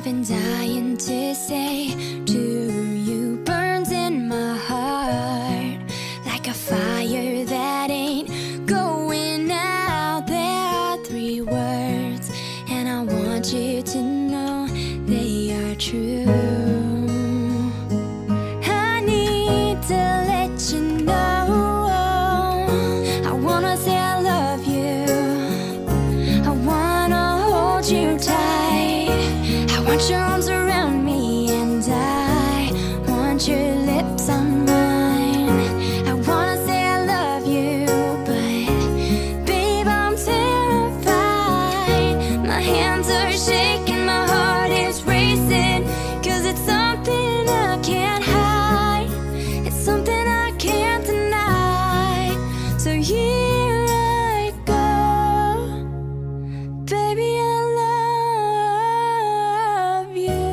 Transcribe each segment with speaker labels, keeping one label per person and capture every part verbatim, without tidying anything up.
Speaker 1: I've been dying to say to you, burns in my heart like a fire that ain't going out. There are three words, and I want you to know they are true. I need to let you know I wanna say I love you. I wanna hold you tight. I want your arms around me, and I want your lips on mine. I wanna say I love you, but babe, I'm terrified. My hands are shaking, my heart is racing, 'cause it's something I can't hide. It's something I can't deny. So here I go, baby, I love you.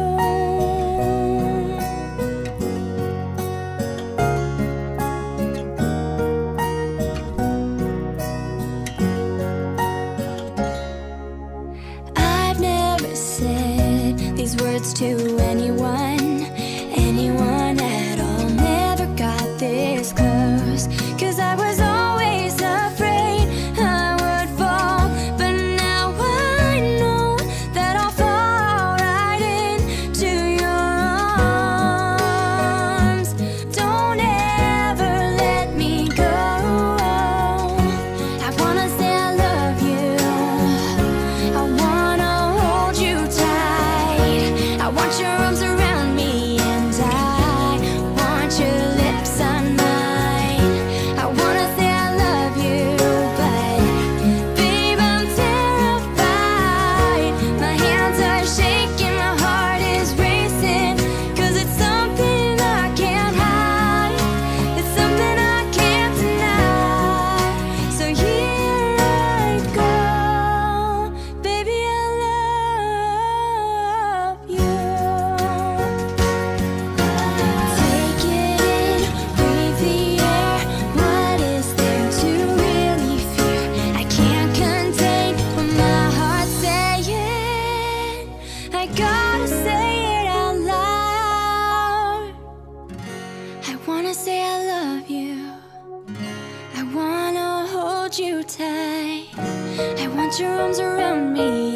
Speaker 1: I've never said these words to anyone, anyone at all. Never got this close, 'cause I was always afraid I would fall. But now I know that I'll fall right into your arms. Don't ever let me go. I wanna say I love you. I wanna hold you tight. I want your arms around me, and I want your lips on mine. I wanna say I love you, but babe, I'm terrified. My hands are shaking, my heart is racing, 'cause it's something I can't hide. It's something I can't deny. So here I go, baby, I love you. Take it in, breathe the air. What is there to really fear? I can't contain what my heart's saying. I gotta say it out loud. I wanna say I love you. I wanna hold you tight. I want your arms around me,